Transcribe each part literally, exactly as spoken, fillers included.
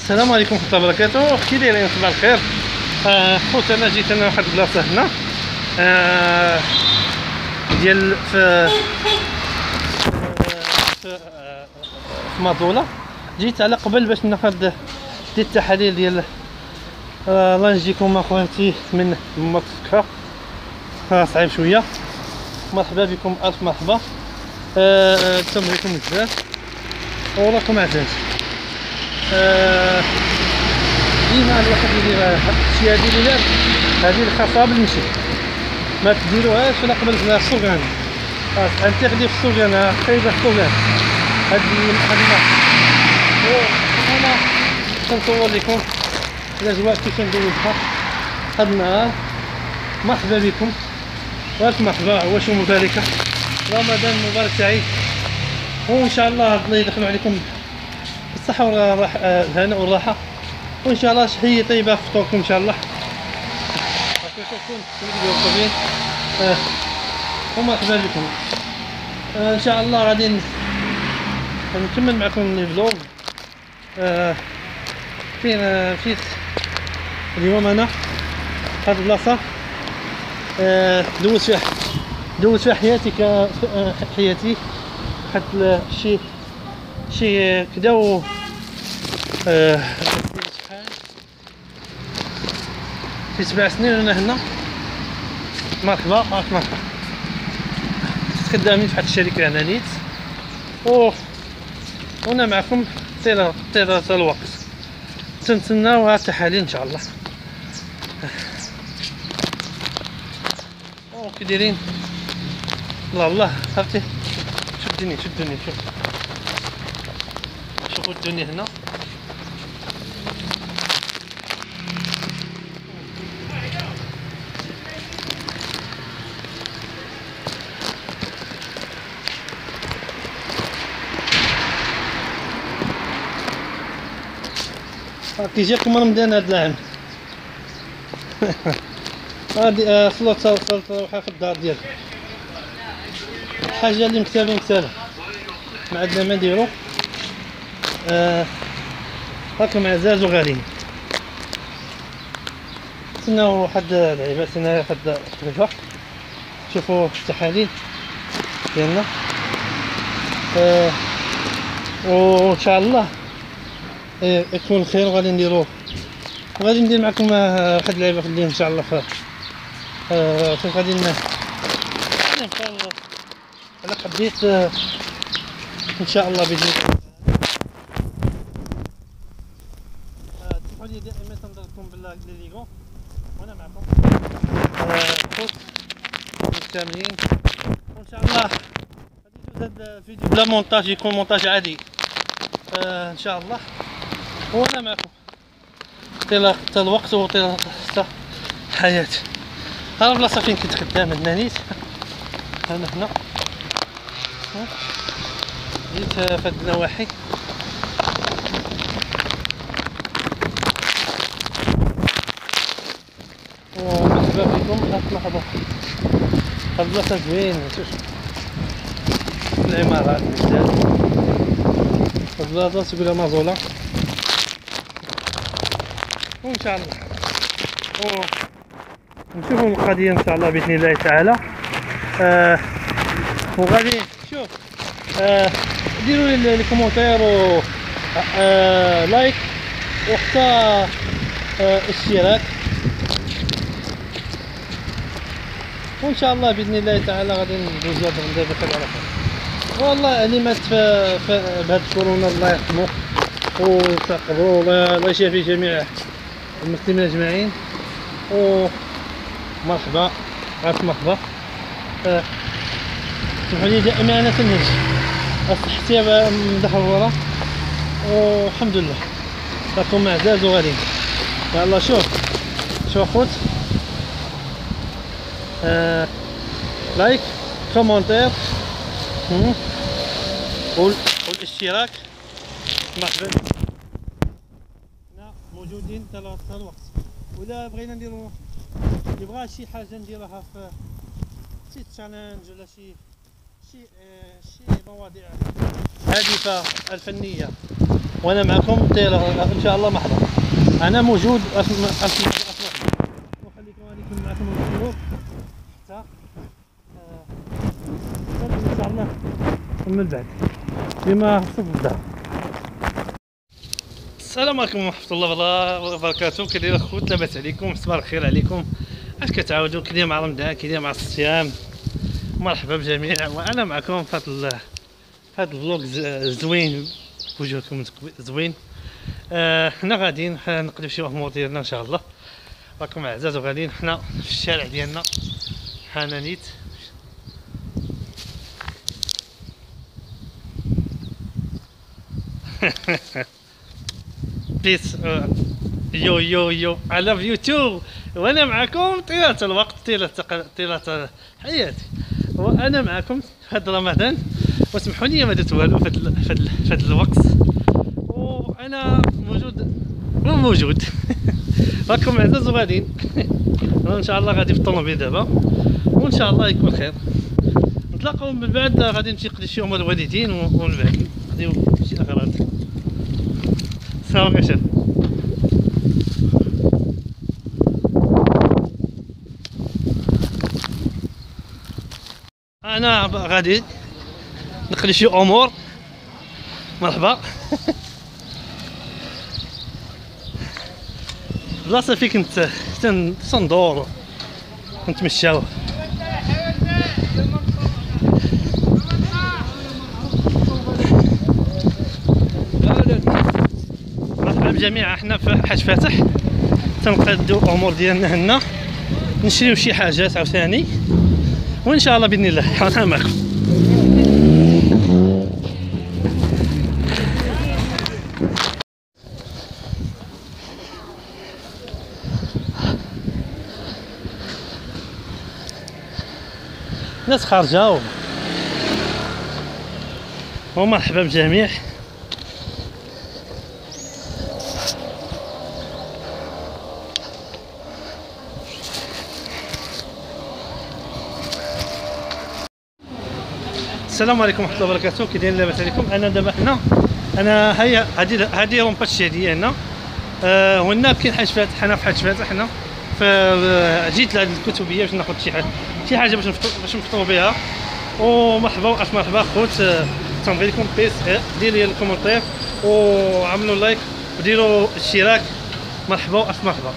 السلام عليكم ورحمه الله وبركاته. كي دايرين؟ صباح الخير. آه خوت انا جيت انا واحد البلاصه هنا آه ديال في في, آه في مازوله. جيت على قبل باش ناخذ دي التحاليل ديال آه الله ينجيكم اخواتي من مكه. آه صعيب شويه. مرحبا بكم، الف مرحبا. آه تمريكم بزاف وراكم عزاز. آه ديما الواحد يدير شي هادي اللي دار هادي الخاصه بالمشي، ما تديروهاش ولا قبل السوقان. خاص انتقدي في السوقان، خايبه في السوقان هادي هادي. وانا كنصور لكم الاجواء كيف ندوزها هاد النهار. مرحبا بكم والف مرحبا. واش مباركه، رمضان مبارك سعيد، وان شاء الله الله يدخلوا عليكم بالصحه والراحه، الهناء والراحه، وان شاء الله شهيه طيبه في فطوركم ان شاء الله. كتشوفون الفيديو الطويل آه. ومرحبا بكم. آه ان شاء الله غادي نكمل معكم الفلوغ. آه فين آه فيت اليوم انا هاد البلاصه آه دوز فيها دوز فيها حياتي ك آه حياتي واحد شي شي كدا و آه في سبع سنين وانا هنا. مرحبا مرحبا. خدامين في واحد الشركه هنا نيت، و وانا معكم طيله طيله الوقت. تنتسناو هاد التحاليل ان شاء الله. او كي دايرين؟ الله الله عرفتي شدني شدني شوف شوفوا الدنيا هنا. كي جاكم رمضان هاد العام هادي صلوا تروحوا في الدار ديالكم. الحاجه اللي مكتابه مكتابه ما عندنا ما نديرو. آه راكم عزاز وغاليين. تسناو واحد العيبه، تسناو واحد الخفيفه. شوفوا التحاليل ديالنا آه وان شاء الله إيه يكون خير. وغادي نديروه وغادي ندير معكم واحد اللعيبه في الليل ان شاء الله. ف آه كيف غادي نبقى انا حبيت آه ان شاء الله باذن الله. تسمحوا لي دائما تنظركم بالله ليغون وانا معكم خوت مستمرين. وان شاء الله غادي يجوز هذا الفيديو بلا مونتاج، يكون مونتاج عادي آه ان شاء الله. وانا معكم طيله الوقت وطيله الحياه. ها البلاصه فين كنت خدام هنا نيت. انا هنا جيت في هاد النواحي. ومرحبا بكم. الف مرحبا. هاد البلاصه زوينه، شوف العمارات بزاف. هاد البلاصه تقولها مازوله وان شاء الله نشوفوا القضيه ان شاء الله باذن الله تعالى. آه وغادي شوف آه ديروا لي الكومونتير و آه لايك وحتى آه اشتراك، وان شاء الله باذن الله تعالى غادي ندوزو هاد الغدا بخير على خير. والله اللي مات بهاد كورونا الله يرحمه وتقبلوا الله يشافي جميع المسلمين اجمعين. ومرحبا الف مرحبا. أه سمحوا لي دائما انا تنهج صحتي مدحوره والحمد لله. راكم عزاز وغاليين. يلا شوف شوف خوت أه لايك كومونتير والاشتراك. مرحبا موجودين طيله الوقت. ولا بغينا نديرو اللي بغا شي حاجه نديروها في شي تشالنج ولا شي شي آه شي مواضيع هادفه الفنيه وانا معكم ان شاء الله محضر. انا موجود اسمع اسمع اسمع وخليكم غادي نكون معكم الفلوق حتى ان شاء الله من بعد بما خصو الدار. السلام عليكم ورحمه الله وبركاته. كي داير اخوت؟ لاباس عليكم؟ صباح الخير عليكم. اش كتعاودوا؟ كي داير مع رمضان؟ كي داير مع الصيام؟ مرحبا بالجميع، وانا معكم في هذا في هذا الفلوق زوين، وجهكم زوين. آه حنا غاديين نقضيو شي امور ديالنا ان شاء الله. راكم اعزاز وغاديين حنا في الشارع ديالنا حنانيت. بيس يو يو يو I love you too. وانا معكم طيلة الوقت، طيلة طيلة حياتي، وانا معكم في هذا رمضان. واسمحوا لي ما درت والو في هذا الوقت، وانا موجود وموجود. راكم عزاز وغاديين. انا ان شاء الله غادي في الطوموبيل دابا، وان شاء الله يكون خير. نتلاقاو من بعد، غادي نمشي نقضي شي امور الوالدين، ومن بعد نقضيو شي اغراض. السلام عليكم. انا غادي نقضي شي امور. مرحبا. بلاصه فين كنت تندور نتمشاو. مرحبا بالجميع. احنا في حاج فاتح تنقادو الامور ديالنا هنا، نشريو شي حاجات عاوتاني، وان شاء الله باذن الله انا معكم. ناس خارجه، ومرحبا بالجميع. السلام عليكم ورحمه الله وبركاته. كي دايرين؟ لاباس عليكم؟ انا دابا هنا، انا هيا هادي هادي رومبا الشاديه هنا. آه هنا كاين حاج فاتح، انا في حاج فاتح هنا. فجيت لهاد الكتبيه باش ناخذ شي حاجه شي حاجه باش نفطر باش نفطروا بها. ومرحبا والف مرحبا خوت. تنبغي لكم بيس، ديروا لي الكومنتير وعملوا لايك وديروا اشتراك. مرحبا والف مرحبا.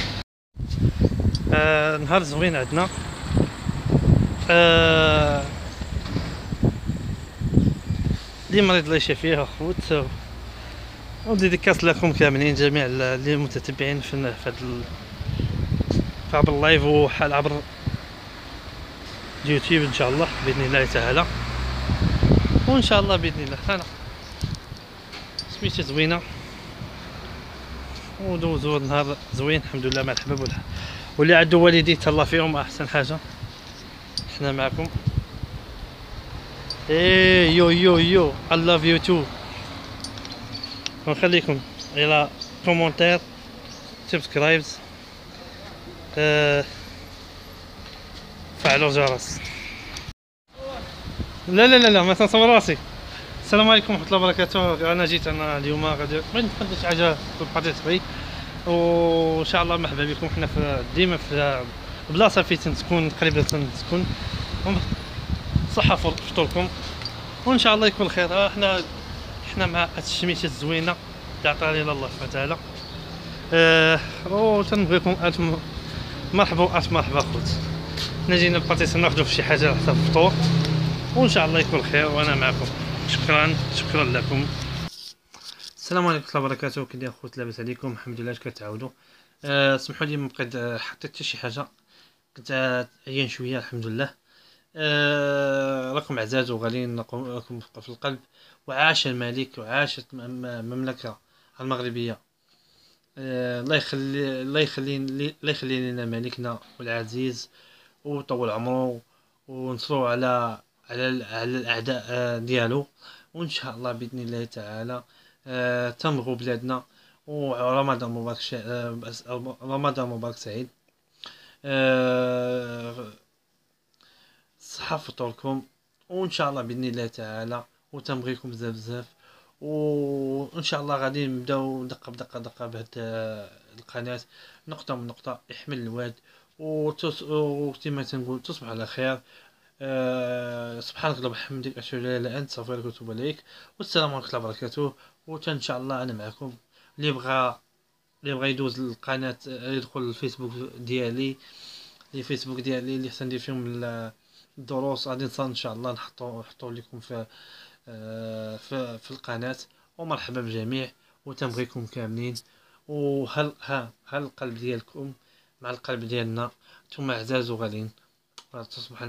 آه نهار زوين عندنا. آه اللي مريض الله يشافيه اخوت، وديديكاس لكم كاملين جميع اللي متتبعين في هذا في عبر اللايف وحال عبر اليوتيوب ان شاء الله باذن الله تعالى. وان شاء الله باذن الله انا سميتها زوينه، ودوزو نهار زوين الحمد لله مع الحباب والله. واللي عنده والدي تهلا فيهم احسن حاجه. حنا معكم. ايه يو يو يو I love you too. ونخليكم الى كومنتير، سبسكرايبز، أه فعلوا الجرس. لا لا لا لا ما تنصور راسي. السلام عليكم ورحمه الله وبركاته. انا جيت انا اليوم غادي بغيت نقدم شي حاجه في البارتي تبعي، وان شاء الله مرحبا بكم. حنا في ديما في بلاصه فين تكون قريبه تكون صحه فطوركم، وان شاء الله يكون خير. حنا حنا مع هاد الشميشه الزوينه اللي عطاها لنا الله سبحانه وتعالى. أه وتنبغيكم الف مرحبا والف مرحبا خوت. حنا جينا البارتيس ناخذوا في شي حاجه حتى الفطور، وان شاء الله يكون خير. وانا معكم. شكرا شكرا لكم. السلام عليكم ورحمه الله وبركاته. كي داير خوت؟ لاباس عليكم؟ الحمد لله. اش كتعاودوا؟ أه سمحوا لي ما بقيت حطيت حتى شي حاجه، كنت عيان شويه الحمد لله. أه راكم عزاز وغاليين لكم في القلب. وعاش الملك وعاشت المملكه المغربيه. أه الله يخلي الله يخلي الله يخلي لنا ملكنا والعزيز، وطول عمره، ونصروا على على على الاعداء ديالو. وان شاء الله باذن الله تعالى أه تمغوا بلادنا. ورمضان مبارك شا... أه رمضان مبارك سعيد. أه صحة فطوركم، وان شاء الله باذن الله تعالى. وتنبغيكم بزاف بزاف، وان شاء الله غادي نبداو دقه بدقه دقه بهاد القناه، نقطه من نقطه، يحمل الواد. وتص... وكما تنقول تصبح على خير. أه... سبحانك اللهم وبحمدك، اشهد ان لا اله الا انت، استغفرك واتوب اليك. والسلام عليكم ورحمه الله وبركاته. وتا ان شاء الله انا معكم. اللي بغى اللي بغى يدوز للقناه، آه، يدخل الفيسبوك ديالي. الفيسبوك ديالي اللي حتى ندير فيهم ال- الدروس، غادي نص- ان شاء الله نحطو نحطو لكم في آه، في, في القناه. ومرحبا بالجميع، وتنبغيكم كاملين. وهل ها هل القلب ديالكم مع القلب ديالنا، ثم اعزاز وغالين. تصبح